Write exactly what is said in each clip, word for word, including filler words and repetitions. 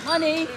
Money.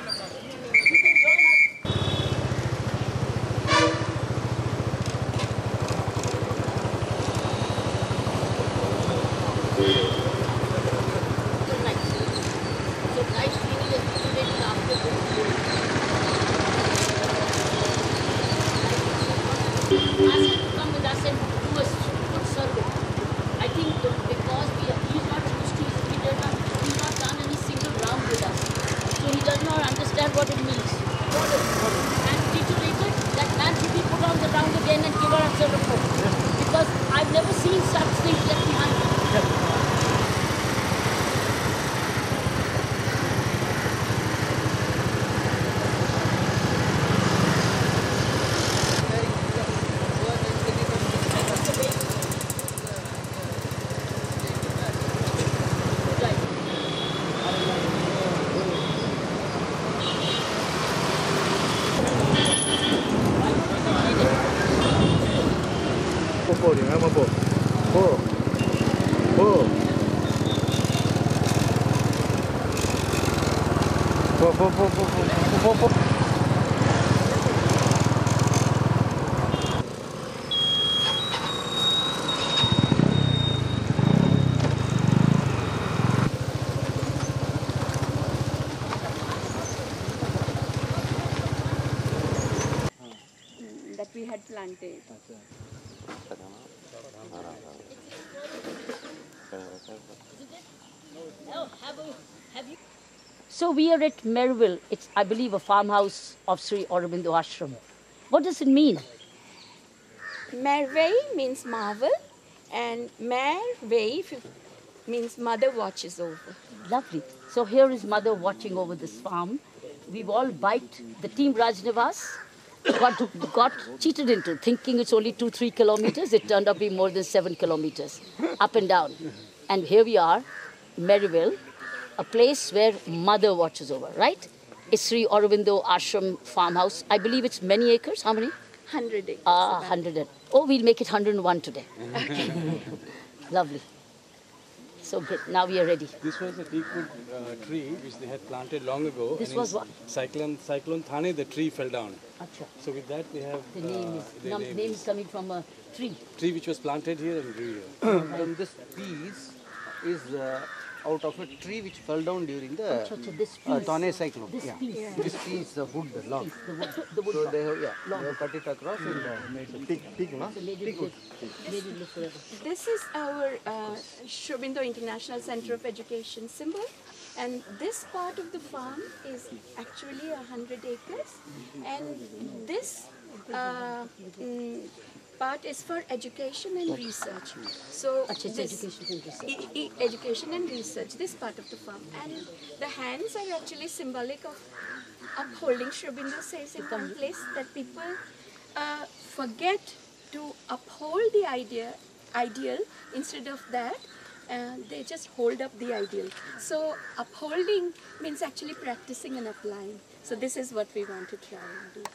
That we had planted. So we are at Merveille. It's, I believe, a farmhouse of Shri Aurobindo Ashram. What does it mean? Merveille means marvel, and Merveille means mother watches over. Lovely. So here is mother watching over this farm. We've all biked the Team Raj Nivas. Got, got cheated into thinking it's only two, three kilometers. It turned out to be more than seven kilometers, up and down. And here we are, Merveille, a place where mother watches over, right? It's Shri Aurobindo Ashram farmhouse. I believe it's many acres. How many? Hundred acres. Ah, uh, hundred. Oh, we'll make it one hundred and one today. Lovely. So good. Now we are ready. This was a teakwood uh, tree which they had planted long ago. This and was what? Cyclone, Cyclone Thane, the tree fell down. Achha. So with that we have... The name uh, is, the num, name name is is coming from a tree. Tree which was planted here and grew here. From this piece is uh, out of a tree which fell down during the Achha, achha, this uh, piece. Thane cyclone. This yeah. piece. Yeah. This piece, the wood, the log. The wood, the wood So log. they have, yeah, Log. they have cut it across and uh, made a big, big, no? So made it Big wood. look, made it look forever. This is our uh, Shri Aurobindo International Center of Education symbol, and this part of the farm is actually a hundred acres, and this uh, mm, part is for education and research. So Achha, it's this education and research. e e education and research, this part of the farm, and the hands are actually symbolic of upholding. Shri Aurobindo says in one place that people uh, forget to uphold the idea, ideal. Instead of that, uh, they just hold up the ideal. So upholding means actually practicing and applying. So this is what we want to try and do.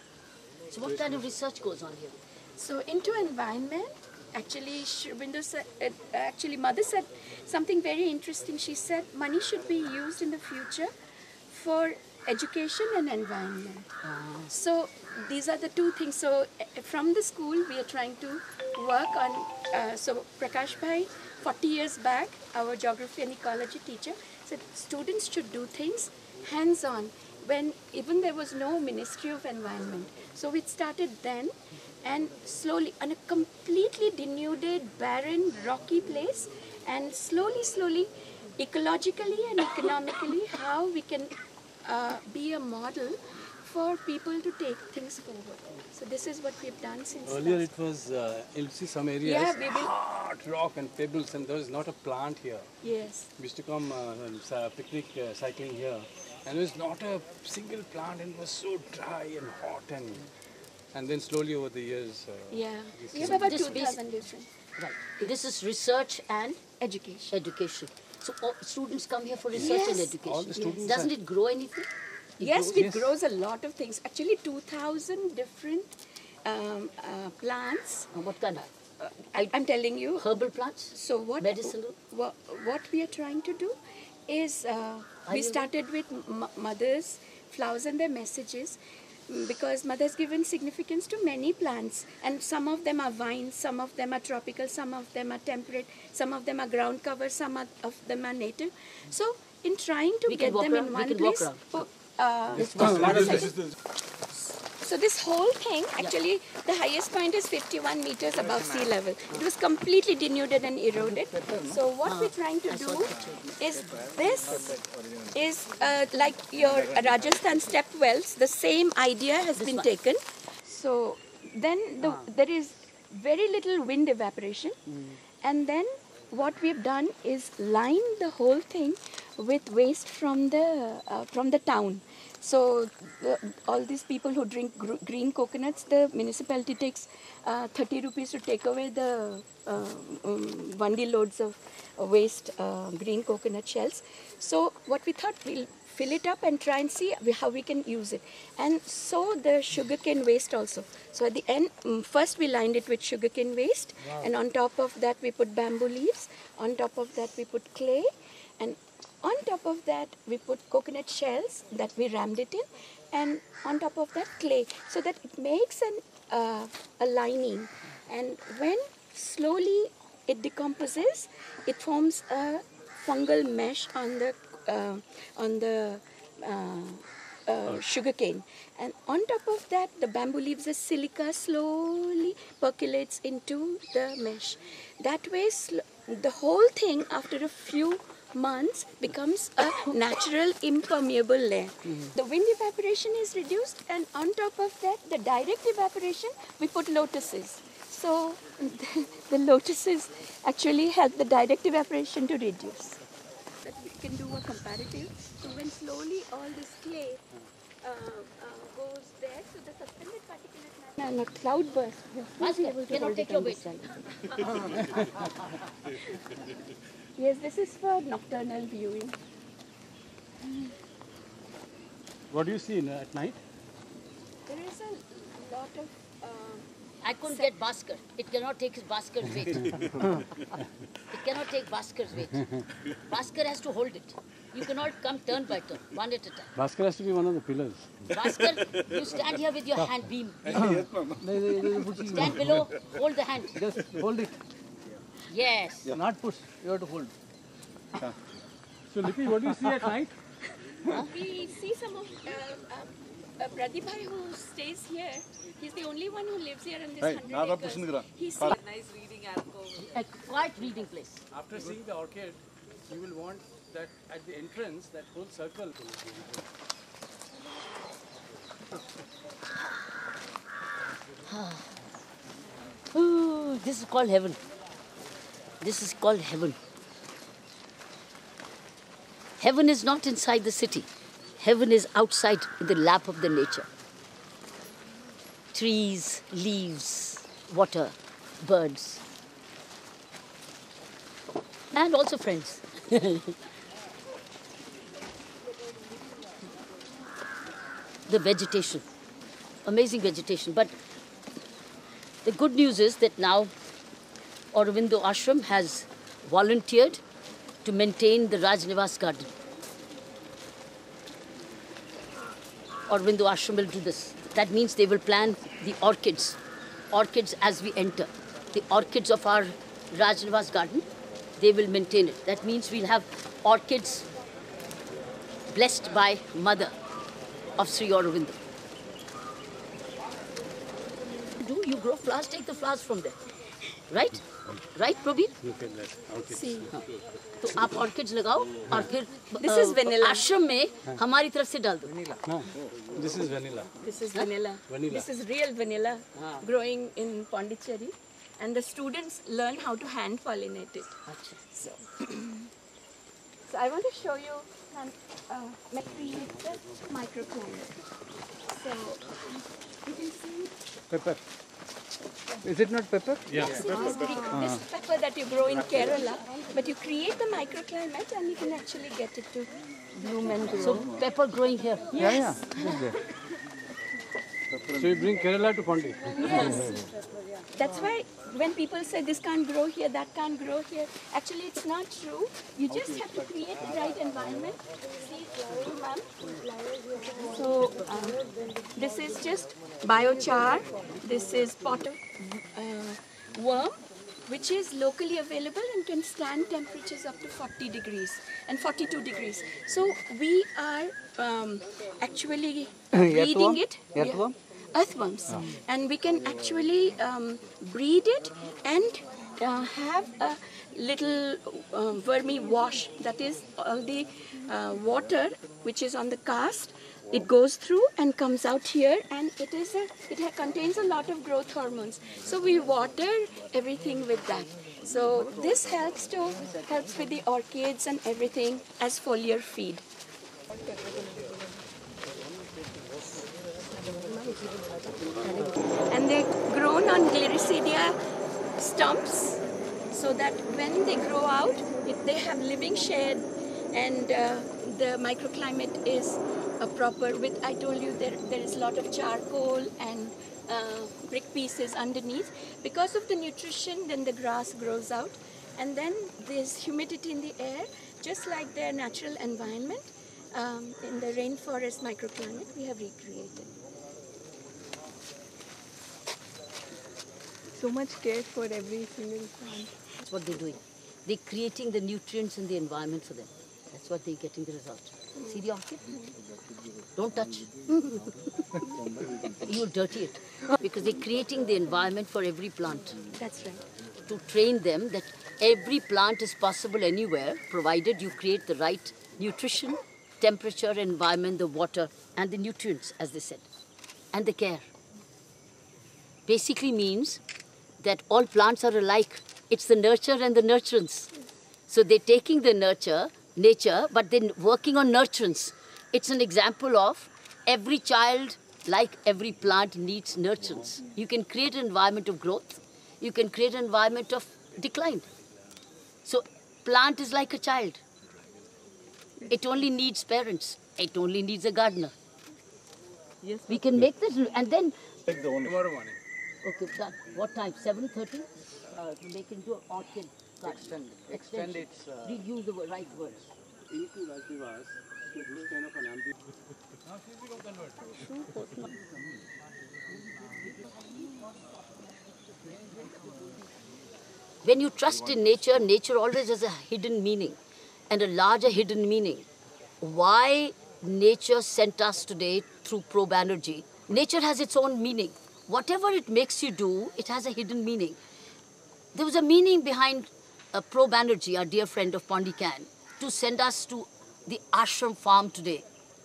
So what kind of research goes on here? So into environment, actually, Shri Aurobindo said, uh, actually mother said something very interesting. She said money should be used in the future for education and environment. So these are the two things. So uh, from the school, we are trying to work on, uh, so Prakash Bhai, forty years back, our geography and ecology teacher said students should do things hands-on when even there was no Ministry of Environment. So we started then, and slowly, on a completely denuded, barren, rocky place, and slowly, slowly, ecologically and economically, how we can uh, be a model for people to take things forward. So this is what we've done since. Earlier last. it was, uh, you'll see some areas, Yeah, we will- hard rock and pebbles, and there was not a plant here. Yes. We used to come uh, uh, picnic uh, cycling here, and there was not a single plant, and it was so dry and hot, and and then slowly over the years. Uh, Yeah. these We have things- about This two thousand different Right. This is research and education. education. So all students come here for research and Yes. education. All the students Doesn't are- it grow anything? It Yes, grows- it Yes. grows a lot of things. Actually, two thousand different um, uh, plants. Uh, what kind of? I, I'm telling you. Herbal plants? So what? Medicinal? What, what we are trying to do is uh, we started with m mothers, flowers and their messages, because mother has given significance to many plants, and some of them are vines, some of them are tropical, some of them are temperate, some of them are ground cover, some are, of them are native. So in trying to We get them around. in one we place, walk uh, this so this whole thing, actually, yeah. the highest point is fifty-one meters above sea level. It was completely denuded and eroded. So what we're trying to do is this is uh, like your Rajasthan step wells. The same idea has been taken. So then the, there is very little wind evaporation, and then what we've done is line the whole thing with waste from the uh, from the town. So the, all these people who drink gr green coconuts, the municipality takes uh, thirty rupees to take away the uh, um, bundle loads of uh, waste uh, green coconut shells. So what we thought, we'll fill it up and try and see how we can use it. And so the sugarcane waste also. So at the end, um, first we lined it with sugarcane waste, wow. and on top of that we put bamboo leaves, on top of that we put clay, and on top of that, we put coconut shells that we rammed it in, and on top of that, clay, so that it makes an, uh, a lining. And when slowly it decomposes, it forms a fungal mesh on the uh, on the uh, uh, sugarcane. And on top of that, the bamboo leaves as silica slowly percolates into the mesh. That way, the whole thing, after a few months, becomes a natural impermeable layer. Mm-hmm. The wind evaporation is reduced, and on top of that, the direct evaporation, we put lotuses. So the, the lotuses actually help the direct evaporation to reduce. That we can do a comparative. So when slowly all this clay uh, uh, goes there, so the suspended particulate matter and a cloud burst, we'll be able to hold it on this side. Yes, this is for nocturnal viewing. What do you see in, uh, at night? There is a lot of... Uh, I couldn't get Bhaskar. It cannot take his Bhaskar's weight. It cannot take Bhaskar's weight. Bhaskar has to hold it. You cannot come turn by turn, one at a time. Bhaskar has to be one of the pillars. Bhaskar, you stand here with your hand beam. Stand below, hold the hand. Just hold it. Yes. Yeah. Not push, you have to hold. Yeah. So Lipi, what do you see at night? Uh, we see some of uh, uh, uh, Pradipbhai who stays here. He's the only one who lives here in this hey, hundred acres. He's a nice reading alcove. A quiet reading place. After seeing the orchid, you will want that at the entrance, that whole circle. Ooh, this is called heaven. This is called heaven. Heaven is not inside the city. Heaven is outside in the lap of the nature. Trees, leaves, water, birds. And also friends. The vegetation. Amazing vegetation. But the good news is that now Aurobindo Ashram has volunteered to maintain the Raj Nivas garden. Aurobindo Ashram will do this. That means they will plant the orchids, orchids as we enter. The orchids of our Raj Nivas garden, they will maintain it. That means we'll have orchids blessed by Mother of Shri Aurobindo. Do you grow flowers? Take the flowers from there. Right? Right, Prabir? Look at that. Orchids. See. तो आप orchids लगाओ और फिर This is vanilla. आश्रम में हमारी तरफ से डाल दो. No, this is vanilla. This is vanilla. Vanilla. This is real vanilla growing in Puducherry, and the students learn how to hand pollinate it. So, so I want to show you um, uh, the microclimate. So you can see. Pepper. Is it not pepper? Yeah. Yes, it is green. This is pepper that you grow in Kerala, but you create the microclimate and you can actually get it to bloom and grow. So pepper growing here. Yes. Yeah, yeah. So you bring Kerala to Pondi? Yes. That's why when people say this can't grow here, that can't grow here, actually it's not true. You just have to create the right environment. See, ma'am. So um, this is just biochar. This is pot of uh, worm, which is locally available and can stand temperatures up to forty degrees and forty-two degrees. So we are um, actually breeding it. Earthworm? Earthworms, oh. And we can actually um, breed it and uh, have a little uh, vermi wash. That is all the uh, water which is on the cast. It goes through and comes out here, and it is a, it contains a lot of growth hormones. So we water everything with that. So this helps to helps with the orchids and everything as foliar feed. And they're grown on Gliricidia stumps, so that when they grow out, if they have living shade, and uh, the microclimate is a proper. With I told you there there is a lot of charcoal and uh, brick pieces underneath. Because of the nutrition, then the grass grows out, and then there's humidity in the air, just like their natural environment. Um, in the rainforest microclimate, we have recreated. So much care for every single plant. That's what they're doing. They're creating the nutrients in the environment for them. That's what they're getting the result. See the orchid? Don't touch. You'll dirty it. Because they're creating the environment for every plant. That's right. To train them that every plant is possible anywhere, provided you create the right nutrition, temperature, environment, the water, and the nutrients, as they said, and the care. Basically means that all plants are alike. It's the nurture and the nurturance. So they're taking the nurture, nature, but then working on nurturance. It's an example of every child, like every plant, needs nurturance. You can create an environment of growth. You can create an environment of decline. So plant is like a child. It only needs parents. It only needs a gardener. Yes. We can make this, and then... Take the owner. Tomorrow morning. Okay, done. What time? seven thirty? Uh, to make into an orchid garden. Extend, Extension. extend its... Uh, Did use the right words. In Team Raj Nivas, this kind of an ambient... Now she's become converted. When you trust in nature, nature always has a hidden meaning and a larger hidden meaning. Why nature sent us today through probe energy? Nature has its own meaning. Whatever it makes you do, it has a hidden meaning. There was a meaning behind uh, probe energy, our dear friend of Pondicherry, to send us to the ashram farm today.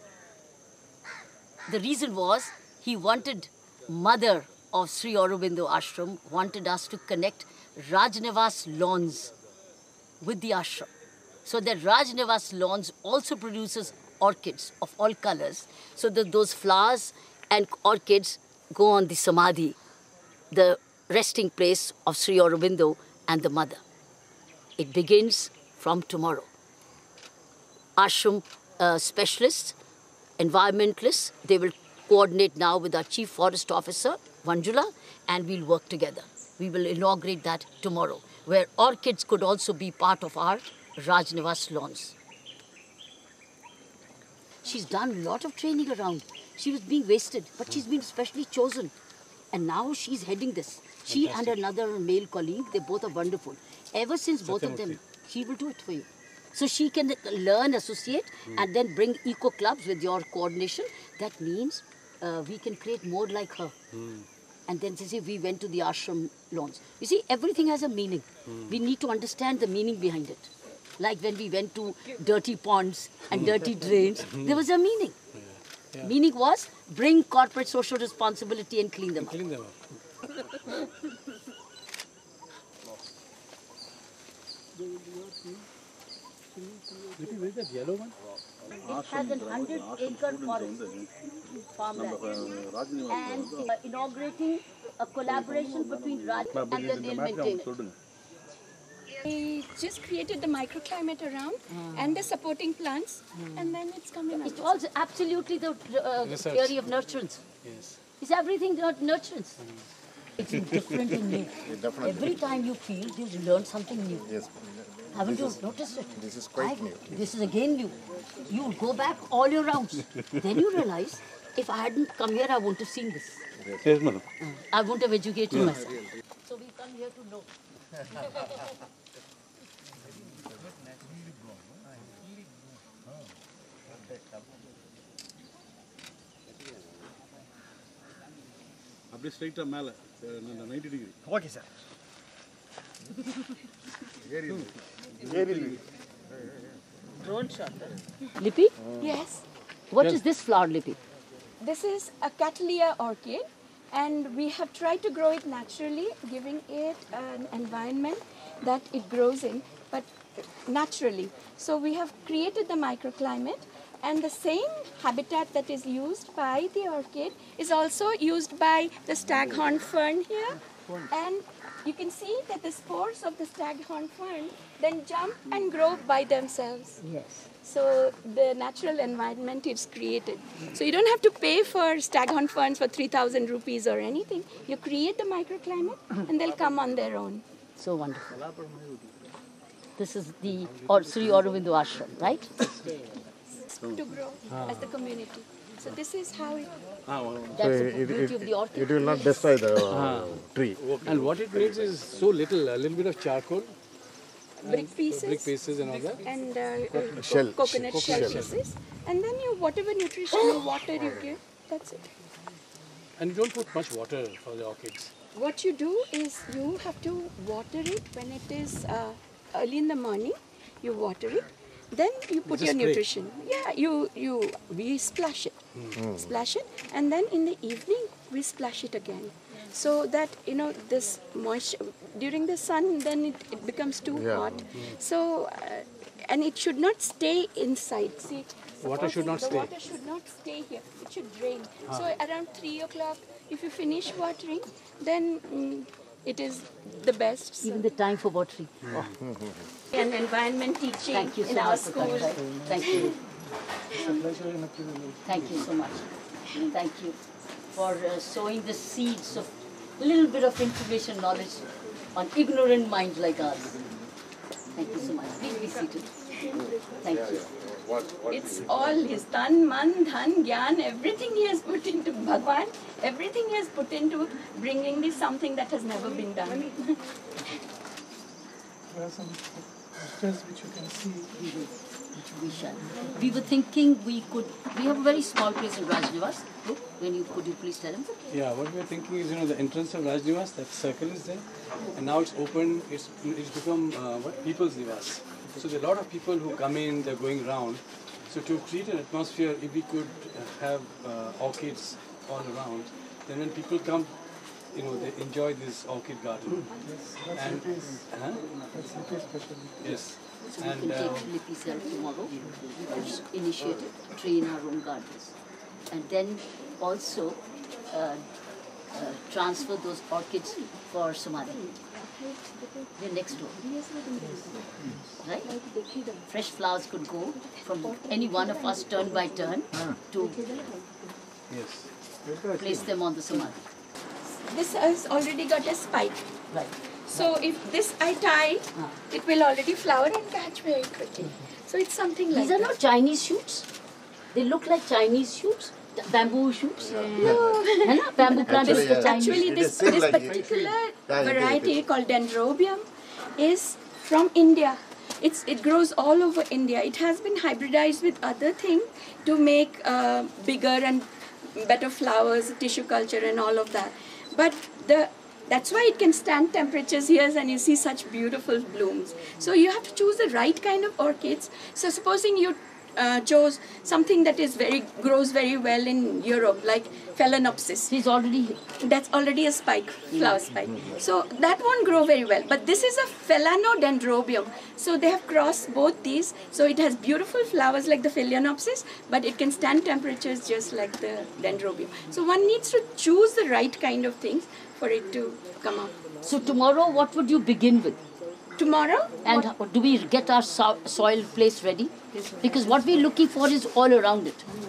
The reason was he wanted, mother of Shri Aurobindo Ashram, wanted us to connect Raj Nivas lawns with the ashram. So that Raj Nivas lawns also produces orchids of all colors. So that those flowers and orchids go on the samadhi, the resting place of Shri Aurobindo and the mother. It begins from tomorrow. Ashram uh, specialists, environmentalists, they will coordinate now with our Chief Forest Officer, Vanjula, and we'll work together. We will inaugurate that tomorrow, where orchids could also be part of our Raj Nivas lawns. She's done a lot of training around. She was being wasted, but she's been specially chosen. And now she's heading this. She Fantastic. And another male colleague, they both are wonderful. Ever since both of them, she will do it for you. So she can learn, associate, mm. and then bring eco clubs with your coordination. That means uh, we can create more like her. Mm. And then, you see, we went to the ashram lawns. You see, everything has a meaning. Mm. We need to understand the meaning behind it. Like when we went to dirty ponds and dirty drains, there was a meaning. Yeah. Yeah. Meaning was, bring corporate social responsibility and clean them and up. Clean them up. Lipi, where is that yellow one? It has an hundred acre forest farmland and uh, inaugurating a collaboration between Raj and then they'll maintain it. We just created the microclimate around mm. and the supporting plants mm. and then it's coming out. It's also absolutely the uh, theory of nurturance. Yes. It's everything nurturance. Mm. It's different and new. Definitely. Every time you peel, you learn something new. Yes. Haven't you noticed it? This is quite I- new. This is again new. You go back all your rounds. Then you realize, if I hadn't come here, I wouldn't have seen this. Yes, madam. I wouldn't have educated myself. So we come here to know. அப்படியே ஸ்ட்ரைட்டா மேல ninety degree. Okay, sir. Drone shot. Lipi, Yes. what is this flower, Lipi? This is a Cattleya orchid, and we have tried to grow it naturally, giving it an environment that it grows in, but naturally. So we have created the microclimate, and the same habitat that is used by the orchid is also used by the staghorn fern here. And you can see that the spores of the staghorn fern then jump and grow by themselves. Yes. So the natural environment is created. So you don't have to pay for staghorn ferns for three thousand rupees or anything. You create the microclimate and they'll come on their own. So wonderful. This is the or Shri Aurobindo Ashram, right? To grow as the community. So this is how it... That's the beauty of the orchid. It will not destroy the uh, tree. And what it needs is so little, a little bit of charcoal, Brick pieces. brick pieces and all that. And uh, uh, Shell. coconut Coconut shell shell. pieces. And then you, whatever nutrition or water you give, that's it. And you don't put much water for the orchids. What you do is you have to water it when it is uh, early in the morning. You water it, then you put Just your spray. nutrition. Yeah, you you we splash it, splash it, and then in the evening we splash it again, so that you know this moisture during the sun. Then it, it becomes too Yeah. hot. So uh, and it should not stay inside. See, Water should not the stay. water should not stay here. It should drain. So around three o'clock, if you finish watering, then mm, it is the best. So Even the time for watering. and environment teaching Thank you so in our much, school. Prakash. Thank you. Thank you so much. Thank you for uh, sowing the seeds of a little bit of information, knowledge on ignorant minds like ours. Thank you so much. Please be seated. Thank you. It's all his tan, man, dhan, gyan, everything he has put into Bhagwan, everything he has put into bringing this something that has never been done. There are some posters which you can see. We shall. We were thinking we could, we have a very small place in Raj Nivas. When you, could you please tell him? Yeah, what we are thinking is, you know, the entrance of Raj Nivas, that circle is there, and now it's open, it's, it's become uh, what? People's Nivas. So there are a lot of people who come in, they're going round. So to create an atmosphere, if we could uh, have uh, orchids all around, then when people come, you know, they enjoy this orchid garden. And, huh? Yes. So we And can uh, take Lipi self tomorrow. We can initiate it, train our own gardens. And then also uh, uh, transfer those orchids for Samadhi. They're next door. Right? Fresh flowers could go from any one of us turn by turn to yes. place them on the Samadhi. This has already got a spike. Right. So if this I tie, it will already flower and catch very quickly. So it's something like These are that. not Chinese shoots. They look like Chinese shoots, th- bamboo shoots. No. Bamboo plant is Actually, yeah. Chinese. Actually, It this, is same this like it. particular Yeah, it is, variety it is. called dendrobium is from India. It's, it grows all over India. It has been hybridized with other things to make uh, bigger and better flowers, tissue culture and all of that. But the that's why it can stand temperatures here and you see such beautiful blooms. So you have to choose the right kind of orchids. So supposing you uh, chose something that is very grows very well in Europe, like Phalaenopsis. He's already That's already a spike, flower spike. So that won't grow very well. But this is a Phalanodendrobium. So they have crossed both these. So it has beautiful flowers like the Phalaenopsis, but it can stand temperatures just like the Dendrobium. So one needs to choose the right kind of things for it to come up. So tomorrow, what would you begin with? Tomorrow, And how- do we get our so- soil place ready? Because what we're looking for is all around it.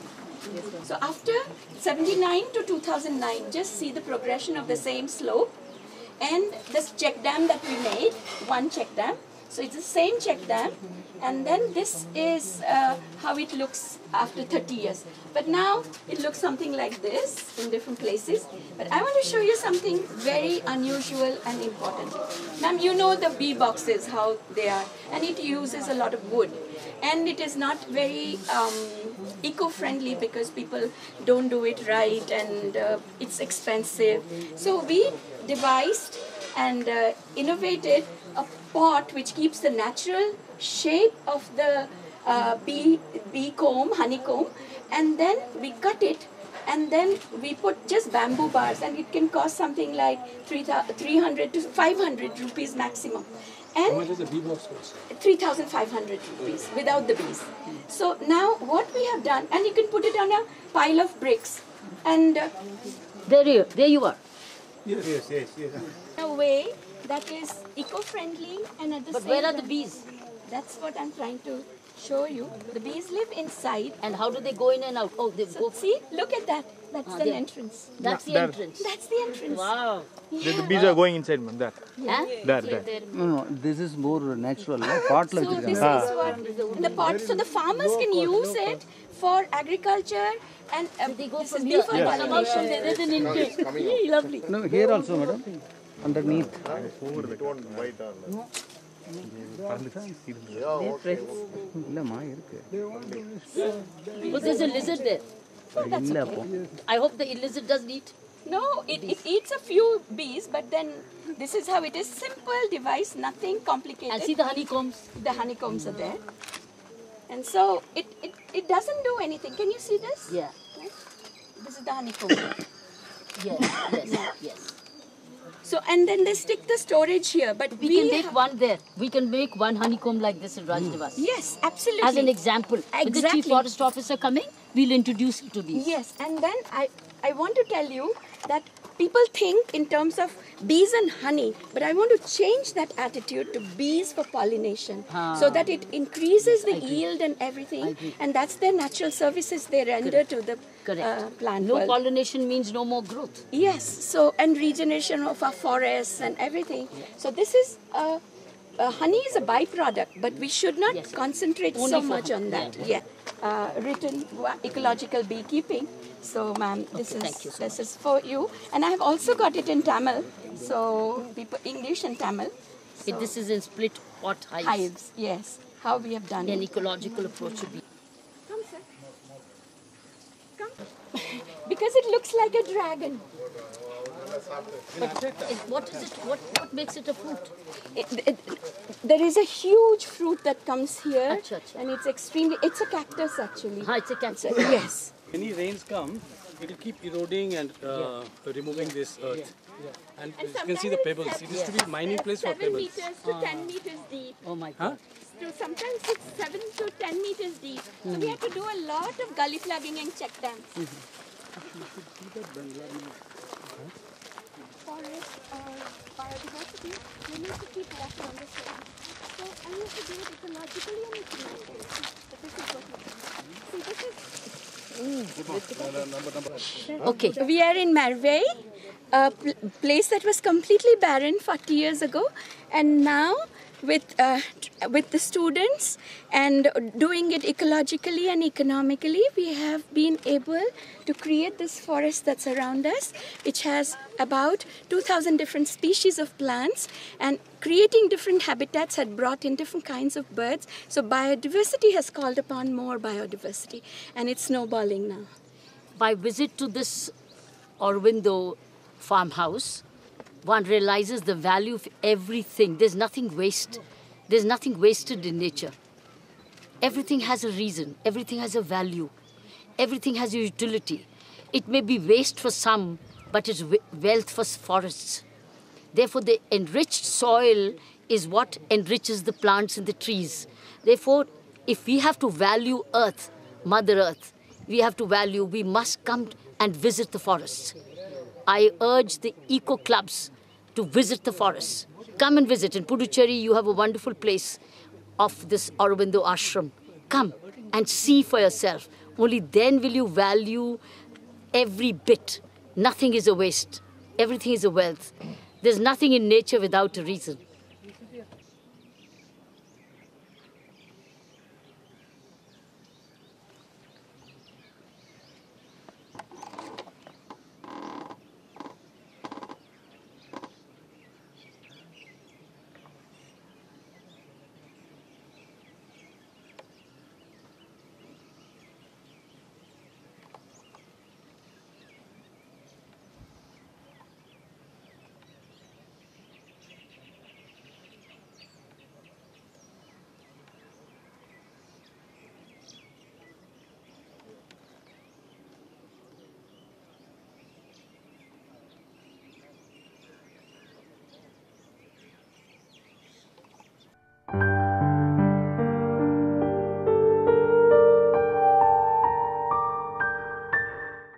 So after seventy-nine to two thousand nine, just see the progression of the same slope. And this check dam that we made, one check dam. So it's the same check dam. And then this is uh, how it looks after thirty years. But now it looks something like this in different places. But I want to show you something very unusual and important. Ma'am, you know the bee boxes, how they are. And it uses a lot of wood. And it is not very um, eco-friendly because people don't do it right and uh, it's expensive. So we devised and uh, innovated a pot which keeps the natural shape of the uh, bee, bee comb, honeycomb, and then we cut it and then we put just bamboo bars, and it can cost something like three hundred to five hundred rupees maximum. How much And does the bee box cost? three thousand five hundred rupees without the bees. So now what we have done, and you can put it on a pile of bricks, and uh, There you, there you are. Yes, yes, yes. in a way that is eco-friendly and at the But same where are the time- bees? That's what I'm trying to show you. The bees live inside. And how do they go in and out? Oh, they So go. see, look at that. That's Ah, the there. entrance. That's the There. entrance. That's the entrance. Wow. The, the bees are going inside, man. There. Huh? There, there. No, no, this is more natural. No? Pot So this is what the pot. So the farmers can use it for agriculture and um, They go this from is here. before Yes. pollination. There is an entrance. Lovely. No, here also, madam. Underneath. இல்லம்மா இருக்கு But there's a lizard there. இல்ல அப்போ I hope the lizard doesn't eat. No, it, it eats a few bees, but then this is how it is. Simple device, nothing complicated. And see the honeycombs. The honeycombs are there. And so it, it, it doesn't do anything. Can you see this? Yeah. This is the honeycomb. Yes. Yes. Yes. So, and then they stick the storage here. But We, we, can make ha- one there. We can make one honeycomb like this in Raj Nivas. Yes, absolutely. As an example. With the Exactly. chief forest officer coming, we'll introduce you to these. Yes, and then I, I want to tell you that people think in terms of bees and honey, but I want to change that attitude to bees for pollination so that it increases the yield and everything. And that's their natural services they render to the Correct. uh, plant No world. pollination means no more growth. Yes, so and regeneration of our forests and everything. So this is uh, uh, honey is a byproduct, but we should not Yes. concentrate Only so for much on honey. that. Yeah, uh, written wa- ecological beekeeping. So, ma'am, this is thank you so this is for you, and I have also got it in Tamil. So, people English and Tamil. It, this is in split pot hives. Hives, yes. How we have done An it. ecological approach should be. Come, sir. Come. Because it looks like a dragon. But it, what is it? What, what makes it a fruit? It, it, there is a huge fruit that comes here, Acha, acha. and it's extremely. It's a cactus actually. Ah, it's a cancer. Yes. Any rains come, it will keep eroding and uh, removing this earth. And, And you can see the sometimes pebbles. it's It used to be mining place for Seven pebbles. meters to ten meters deep. Oh my Huh? God. So sometimes it's seven to ten meters deep. So we have to do a lot of gully plugging and check dams. Forest or biodiversity, you need to keep water on the soil. So I need to do it ecologically and economically. But this is what we do. See, this is Okay. We are in Merveille, a pl- place that was completely barren forty years ago, and now with uh, t- with the students and doing it ecologically and economically, we have been able to create this forest that's around us, which has about two thousand different species of plants, and creating different habitats had brought in different kinds of birds. So biodiversity has called upon more biodiversity, and it's snowballing now. By visit to this Aurobindo farmhouse, one realizes the value of everything. There's nothing waste. There's nothing wasted in nature. Everything has a reason. Everything has a value. Everything has a utility. It may be waste for some, but it's we- wealth for s- forests. Therefore, the enriched soil is what enriches the plants and the trees. Therefore, if we have to value Earth, Mother Earth, we have to value, we must come and visit the forests. I urge the eco clubs to visit the forests. Come and visit. In Puducherry, you have a wonderful place of this Aurobindo Ashram. Come and see for yourself only then will you value every bit. Nothing is a waste. Everything is a wealth. There's nothing in nature without a reason.